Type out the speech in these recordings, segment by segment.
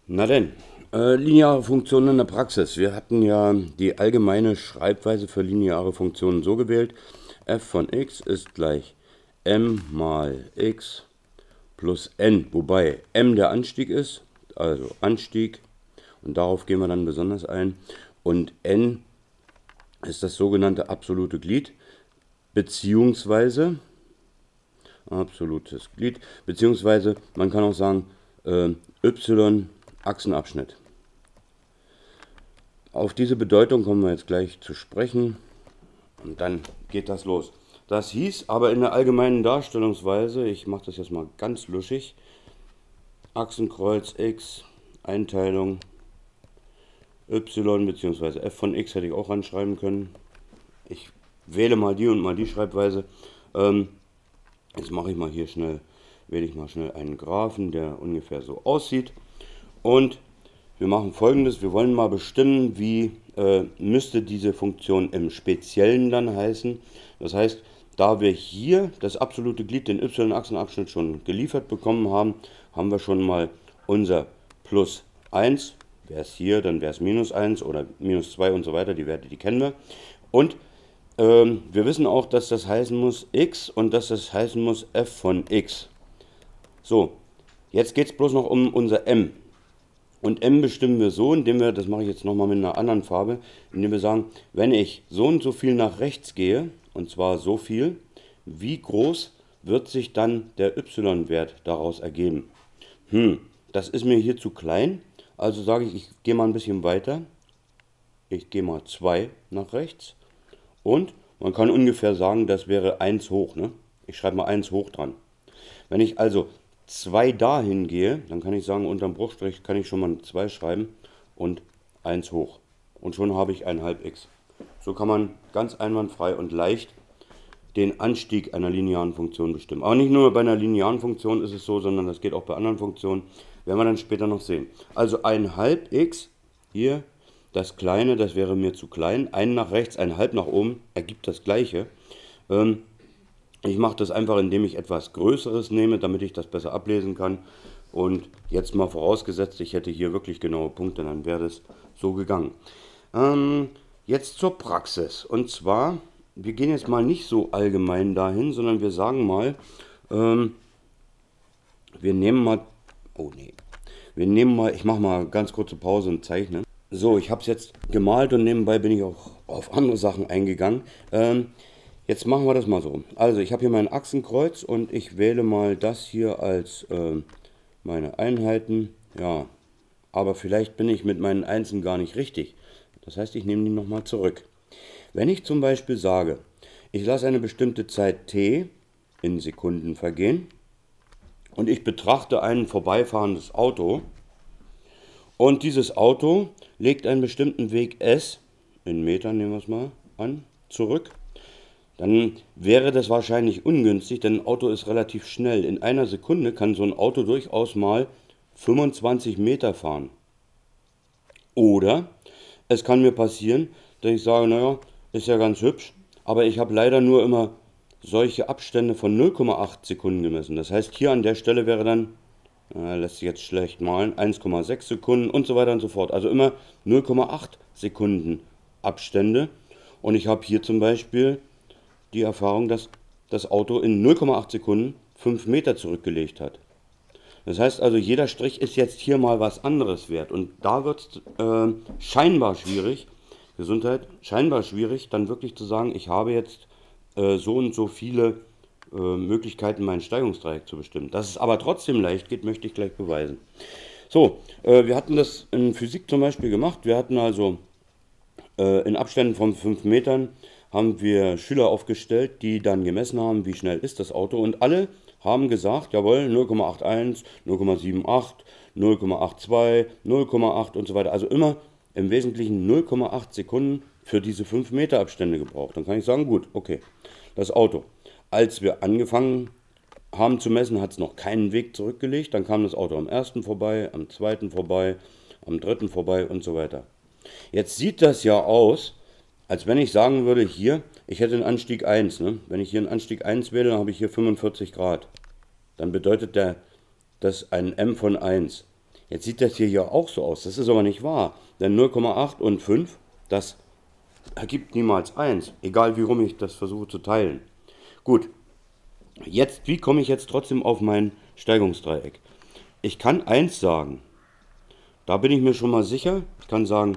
Na denn, lineare Funktionen in der Praxis. Wir hatten ja die allgemeine Schreibweise für lineare Funktionen so gewählt: f von x ist gleich m mal x plus n, wobei m der Anstieg ist, also Anstieg, und darauf gehen wir dann besonders ein, und n ist das sogenannte absolute Glied, beziehungsweise absolutes Glied, beziehungsweise man kann auch sagen y Achsenabschnitt. Auf diese Bedeutung kommen wir jetzt gleich zu sprechen und dann geht das los. Das hieß aber in der allgemeinen Darstellungsweise, ich mache das jetzt mal ganz luschig, Achsenkreuz x, Einteilung y bzw. f von x hätte ich auch anschreiben können. Ich wähle mal die und mal die Schreibweise. Jetzt mache ich mal hier schnell, wähle ich mal schnell einen Graphen, der ungefähr so aussieht. Und wir machen Folgendes: Wir wollen mal bestimmen, wie müsste diese Funktion im Speziellen dann heißen. Das heißt, da wir hier das absolute Glied, den y-Achsenabschnitt, schon geliefert bekommen haben, haben wir schon mal unser plus 1. Wäre es hier, dann wäre es minus 1 oder minus 2 und so weiter. Die Werte, die kennen wir. Und wir wissen auch, dass das heißen muss x und dass das heißen muss f von x. So, jetzt geht es bloß noch um unser m. Und m bestimmen wir so, indem wir, das mache ich jetzt nochmal mit einer anderen Farbe, indem wir sagen, wenn ich so und so viel nach rechts gehe, und zwar so viel, wie groß wird sich dann der y-Wert daraus ergeben? Das ist mir hier zu klein, also sage ich, ich gehe mal ein bisschen weiter. Ich gehe mal 2 nach rechts und man kann ungefähr sagen, das wäre 1 hoch. Ne? Ich schreibe mal 1 hoch dran. Wenn ich also 2 dahin gehe, dann kann ich sagen, unterm Bruchstrich kann ich schon mal 2 schreiben und 1 hoch. Und schon habe ich ein halb x. So kann man ganz einwandfrei und leicht den Anstieg einer linearen Funktion bestimmen. Aber nicht nur bei einer linearen Funktion ist es so, sondern das geht auch bei anderen Funktionen. Werden wir dann später noch sehen. Also ein halb x, hier das kleine, das wäre mir zu klein. Ein nach rechts, ein halb nach oben, ergibt das gleiche. Ich mache das einfach, indem ich etwas Größeres nehme, damit ich das besser ablesen kann. Und jetzt mal vorausgesetzt, ich hätte hier wirklich genaue Punkte, dann wäre das so gegangen. Jetzt zur Praxis. Und zwar, wir gehen jetzt mal nicht so allgemein dahin, sondern wir sagen mal, wir nehmen mal, oh nee, wir nehmen mal, ich mache mal ganz kurze Pause und zeichne. So, ich habe es jetzt gemalt und nebenbei bin ich auch auf andere Sachen eingegangen. Jetzt machen wir das mal so. Also ich habe hier mein Achsenkreuz und ich wähle mal das hier als meine Einheiten. Ja, aber vielleicht bin ich mit meinen Einsen gar nicht richtig. Das heißt, ich nehme die nochmal zurück. Wenn ich zum Beispiel sage, ich lasse eine bestimmte Zeit t in Sekunden vergehen und ich betrachte ein vorbeifahrendes Auto und dieses Auto legt einen bestimmten Weg s, in Metern nehmen wir es mal an, zurück, dann wäre das wahrscheinlich ungünstig, denn ein Auto ist relativ schnell. In einer Sekunde kann so ein Auto durchaus mal 25 Meter fahren. Oder es kann mir passieren, dass ich sage, naja, ist ja ganz hübsch, aber ich habe leider nur immer solche Abstände von 0,8 Sekunden gemessen. Das heißt, hier an der Stelle wäre dann, lässt sich jetzt schlecht malen, 1,6 Sekunden und so weiter und so fort. Also immer 0,8 Sekunden Abstände. Und ich habe hier zum Beispiel die Erfahrung, dass das Auto in 0,8 Sekunden 5 Meter zurückgelegt hat. Das heißt also, jeder Strich ist jetzt hier mal was anderes wert. Und da wird es scheinbar schwierig, Gesundheit, scheinbar schwierig, dann wirklich zu sagen, ich habe jetzt so und so viele Möglichkeiten, mein Steigungsdreieck zu bestimmen. Dass es aber trotzdem leicht geht, möchte ich gleich beweisen. So, wir hatten das in Physik zum Beispiel gemacht. Wir hatten also in Abständen von 5 Metern haben wir Schüler aufgestellt, die dann gemessen haben, wie schnell ist das Auto. Und alle haben gesagt, jawohl, 0,81, 0,78, 0,82, 0,8 und so weiter. Also immer im Wesentlichen 0,8 Sekunden für diese 5 Meter Abstände gebraucht. Dann kann ich sagen, gut, okay, das Auto. Als wir angefangen haben zu messen, hat es noch keinen Weg zurückgelegt. Dann kam das Auto am ersten vorbei, am zweiten vorbei, am dritten vorbei und so weiter. Jetzt sieht das ja aus, als wenn ich sagen würde, hier, ich hätte einen Anstieg 1. Ne? Wenn ich hier einen Anstieg 1 wähle, dann habe ich hier 45 Grad. Dann bedeutet das ein m von 1. Jetzt sieht das hier ja auch so aus. Das ist aber nicht wahr. Denn 0,8 und 5, das ergibt niemals 1. Egal wie rum ich das versuche zu teilen. Gut, jetzt, wie komme ich jetzt trotzdem auf mein Steigungsdreieck? Ich kann 1 sagen. Da bin ich mir schon mal sicher. Ich kann sagen,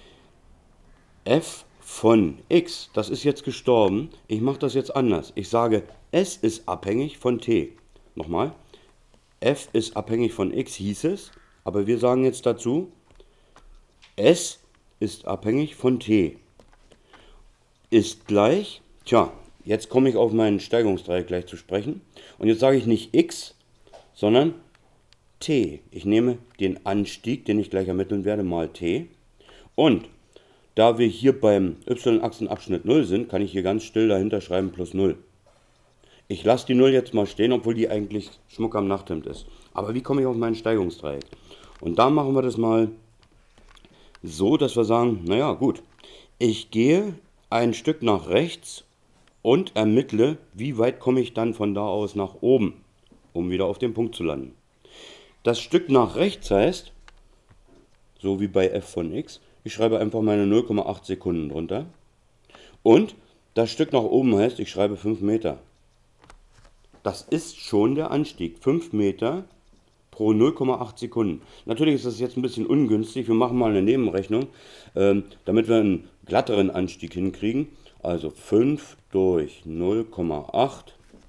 f von x, das ist jetzt gestorben. Ich mache das jetzt anders. Ich sage, s ist abhängig von t. Nochmal, f ist abhängig von x, hieß es. Aber wir sagen jetzt dazu, s ist abhängig von t. Ist gleich, tja, jetzt komme ich auf meinen Steigungsdreieck gleich zu sprechen. Und jetzt sage ich nicht x, sondern t. Ich nehme den Anstieg, den ich gleich ermitteln werde, mal t. Und da wir hier beim y-Achsenabschnitt 0 sind, kann ich hier ganz still dahinter schreiben plus 0. Ich lasse die 0 jetzt mal stehen, obwohl die eigentlich Schmuck am Nachthemd ist. Aber wie komme ich auf meinen Steigungsdreieck? Und da machen wir das mal so, dass wir sagen, naja gut, ich gehe ein Stück nach rechts und ermittle, wie weit komme ich dann von da aus nach oben, um wieder auf den Punkt zu landen. Das Stück nach rechts heißt, so wie bei f von x, ich schreibe einfach meine 0,8 Sekunden drunter. Und das Stück nach oben heißt, ich schreibe 5 Meter. Das ist schon der Anstieg, 5 Meter pro 0,8 Sekunden. Natürlich ist das jetzt ein bisschen ungünstig, wir machen mal eine Nebenrechnung, damit wir einen glatteren Anstieg hinkriegen. Also 5 durch 0,8.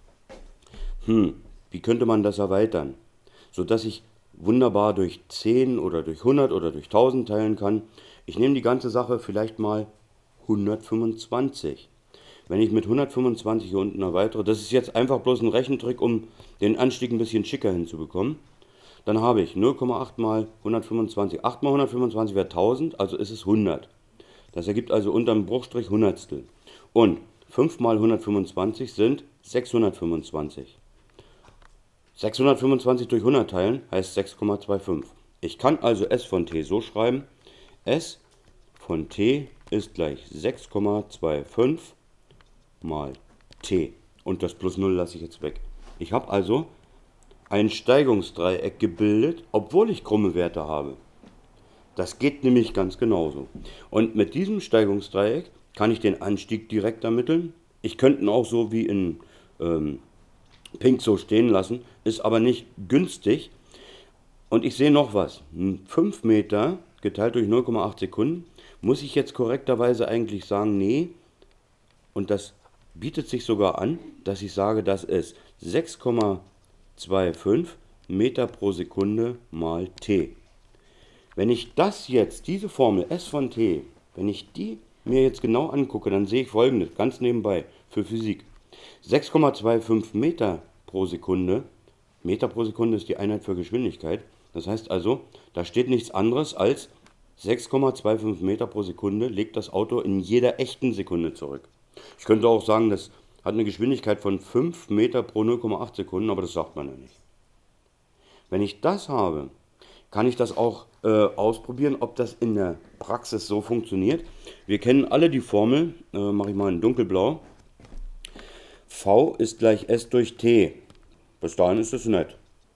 Wie könnte man das erweitern? Sodass ich wunderbar durch 10 oder durch 100 oder durch 1000 teilen kann. Ich nehme die ganze Sache vielleicht mal 125. Wenn ich mit 125 hier unten erweitere, das ist jetzt einfach bloß ein Rechentrick, um den Anstieg ein bisschen schicker hinzubekommen, dann habe ich 0,8 mal 125. 8 mal 125 wäre 1000, also ist es 100. Das ergibt also unterm Bruchstrich Hundertstel. Und 5 mal 125 sind 625. 625 durch 100 teilen heißt 6,25. Ich kann also s von t so schreiben, s von t ist gleich 6,25 mal t. Und das plus 0 lasse ich jetzt weg. Ich habe also ein Steigungsdreieck gebildet, obwohl ich krumme Werte habe. Das geht nämlich ganz genauso. Und mit diesem Steigungsdreieck kann ich den Anstieg direkt ermitteln. Ich könnte ihn auch so wie in Pink so stehen lassen, ist aber nicht günstig. Und ich sehe noch was. 5 Meter geteilt durch 0,8 Sekunden muss ich jetzt korrekterweise eigentlich sagen, nee. Und das bietet sich sogar an, dass ich sage, das ist 6,25 Meter pro Sekunde mal t. Wenn ich das jetzt, diese Formel s von t, wenn ich die mir jetzt genau angucke, dann sehe ich Folgendes, ganz nebenbei, für Physik. 6,25 Meter pro Sekunde ist die Einheit für Geschwindigkeit. Das heißt also, da steht nichts anderes als 6,25 Meter pro Sekunde legt das Auto in jeder echten Sekunde zurück. Ich könnte auch sagen, das hat eine Geschwindigkeit von 5 Meter pro 0,8 Sekunden, aber das sagt man ja nicht. Wenn ich das habe, kann ich das auch ausprobieren, ob das in der Praxis so funktioniert. Wir kennen alle die Formel, mache ich mal in dunkelblau. V ist gleich S durch T. Bis dahin ist es nett.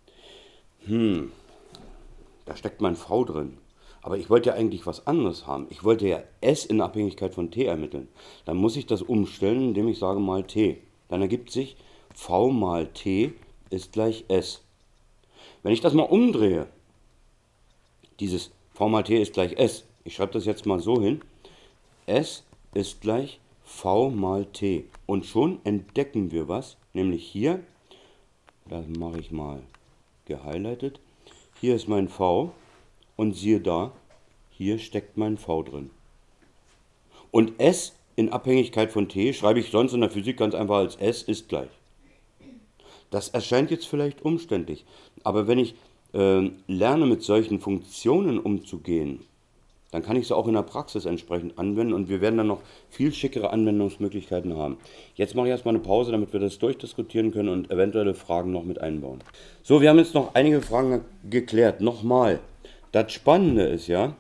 Da steckt mein V drin. Aber ich wollte ja eigentlich was anderes haben. Ich wollte ja S in Abhängigkeit von T ermitteln. Dann muss ich das umstellen, indem ich sage mal T. Dann ergibt sich V mal T ist gleich S. Wenn ich das mal umdrehe, dieses V mal T ist gleich S. Ich schreibe das jetzt mal so hin. S ist gleich V mal T. Und schon entdecken wir was, nämlich hier, das mache ich mal gehighlightet, hier ist mein V und siehe da, hier steckt mein V drin. Und S in Abhängigkeit von T schreibe ich sonst in der Physik ganz einfach als S ist gleich. Das erscheint jetzt vielleicht umständlich, aber wenn ich lerne, mit solchen Funktionen umzugehen, dann kann ich sie auch in der Praxis entsprechend anwenden und wir werden dann noch viel schickere Anwendungsmöglichkeiten haben. Jetzt mache ich erstmal eine Pause, damit wir das durchdiskutieren können und eventuelle Fragen noch mit einbauen. So, wir haben jetzt noch einige Fragen geklärt. Nochmal, das Spannende ist ja,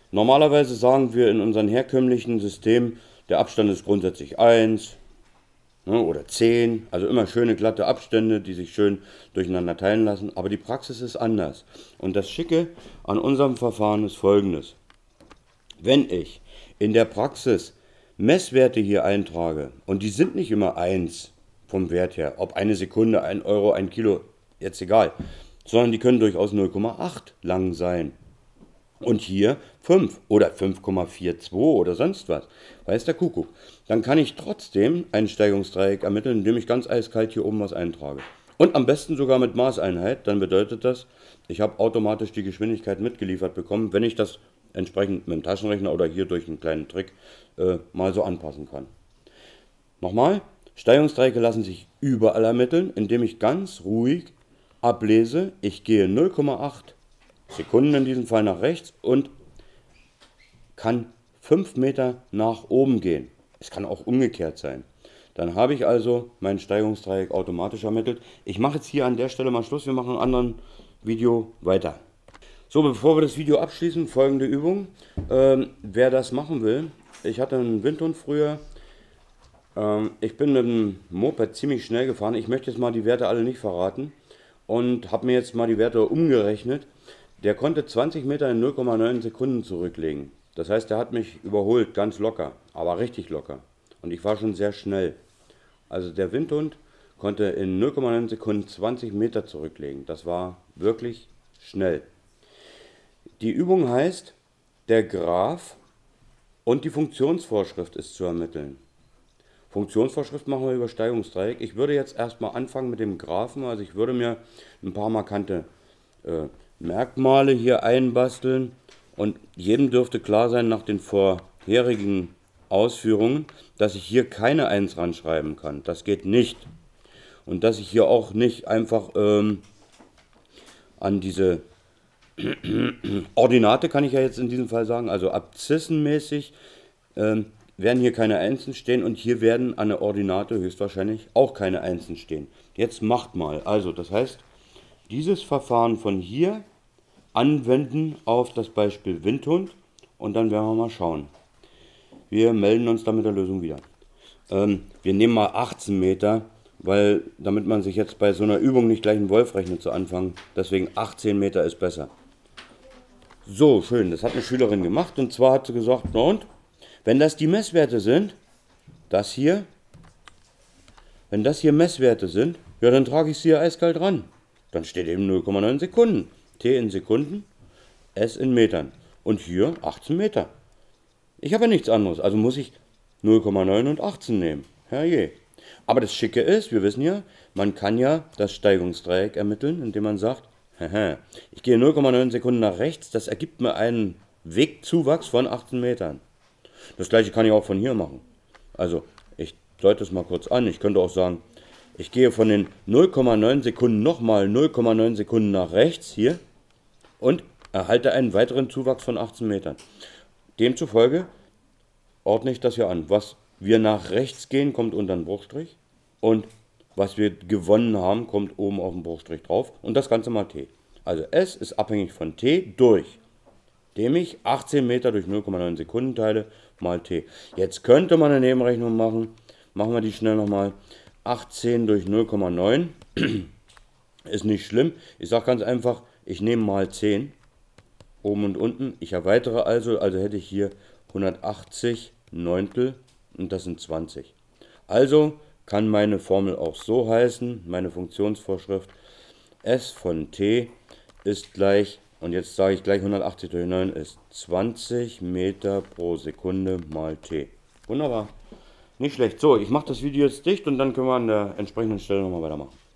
normalerweise sagen wir in unserem herkömmlichen System, der Abstand ist grundsätzlich 1, ne, oder 10, also immer schöne glatte Abstände, die sich schön durcheinander teilen lassen. Aber die Praxis ist anders. Und das Schicke an unserem Verfahren ist folgendes. Wenn ich in der Praxis Messwerte hier eintrage, und die sind nicht immer 1 vom Wert her, ob eine Sekunde, 1 Euro, 1 Kilo, jetzt egal, sondern die können durchaus 0,8 lang sein. Und hier 5 oder 5,42 oder sonst was. Weiß der Kuckuck. Dann kann ich trotzdem ein Steigungsdreieck ermitteln, indem ich ganz eiskalt hier oben was eintrage. Und am besten sogar mit Maßeinheit. Dann bedeutet das, ich habe automatisch die Geschwindigkeit mitgeliefert bekommen, wenn ich das entsprechend mit dem Taschenrechner oder hier durch einen kleinen Trick mal so anpassen kann. Nochmal, Steigungsdreiecke lassen sich überall ermitteln, indem ich ganz ruhig ablese. Ich gehe 0,8 Sekunden in diesem Fall nach rechts und kann 5 Meter nach oben gehen. Es kann auch umgekehrt sein. Dann habe ich also mein Steigungsdreieck automatisch ermittelt. Ich mache jetzt hier an der Stelle mal Schluss. Wir machen in einem anderen Video weiter. So, bevor wir das Video abschließen, folgende Übung. Wer das machen will, ich hatte einen Windhund früher. Ich bin mit dem Moped ziemlich schnell gefahren. Ich möchte jetzt mal die Werte alle nicht verraten und habe mir jetzt mal die Werte umgerechnet. Der konnte 20 Meter in 0,9 Sekunden zurücklegen. Das heißt, der hat mich überholt, ganz locker, aber richtig locker. Und ich war schon sehr schnell. Also der Windhund konnte in 0,9 Sekunden 20 Meter zurücklegen. Das war wirklich schnell. Die Übung heißt, der Graph und die Funktionsvorschrift ist zu ermitteln. Funktionsvorschrift machen wir über Steigungsdreieck. Ich würde jetzt erstmal anfangen mit dem Graphen. Also ich würde mir ein paar markante Merkmale hier einbasteln und jedem dürfte klar sein nach den vorherigen Ausführungen, dass ich hier keine 1 ranschreiben kann. Das geht nicht. Und dass ich hier auch nicht einfach an diese Ordinate, kann ich ja jetzt in diesem Fall sagen, also abszissenmäßig werden hier keine Einsen stehen und hier werden an der Ordinate höchstwahrscheinlich auch keine Einsen stehen. Jetzt macht mal. Also das heißt, dieses Verfahren von hier anwenden auf das Beispiel Windhund und dann werden wir mal schauen. Wir melden uns dann mit der Lösung wieder. Wir nehmen mal 18 Meter, weil damit man sich jetzt bei so einer Übung nicht gleich einen Wolf rechnet zu Anfang, deswegen 18 Meter ist besser. So, schön, das hat eine Schülerin gemacht und zwar hat sie gesagt, na und, wenn das die Messwerte sind, das hier, wenn das hier Messwerte sind, ja dann trage ich sie hier eiskalt ran. Dann steht eben 0,9 Sekunden. T in Sekunden, S in Metern. Und hier 18 Meter. Ich habe ja nichts anderes, also muss ich 0,9 und 18 nehmen. Herrje. Aber das Schicke ist, wir wissen ja, man kann ja das Steigungsdreieck ermitteln, indem man sagt, ich gehe 0,9 Sekunden nach rechts, das ergibt mir einen Wegzuwachs von 18 Metern. Das gleiche kann ich auch von hier machen. Also, ich deute es mal kurz an. Ich könnte auch sagen, ich gehe von den 0,9 Sekunden nochmal 0,9 Sekunden nach rechts hier und erhalte einen weiteren Zuwachs von 18 Metern. Demzufolge ordne ich das hier an. Was wir nach rechts gehen, kommt unter den Bruchstrich und was wir gewonnen haben, kommt oben auf den Bruchstrich drauf und das Ganze mal t. Also S ist abhängig von t durch, indem ich 18 Meter durch 0,9 Sekunden teile, mal t. Jetzt könnte man eine Nebenrechnung machen. Machen wir die schnell nochmal. 18 durch 0,9 ist nicht schlimm. Ich sage ganz einfach, ich nehme mal 10, oben und unten. Ich erweitere also hätte ich hier 180 Neuntel und das sind 20. Also kann meine Formel auch so heißen, meine Funktionsvorschrift, S von t ist gleich, und jetzt sage ich gleich 180 durch 9 ist 20 Meter pro Sekunde mal t. Wunderbar. Nicht schlecht. So, ich mache das Video jetzt dicht und dann können wir an der entsprechenden Stelle nochmal weitermachen.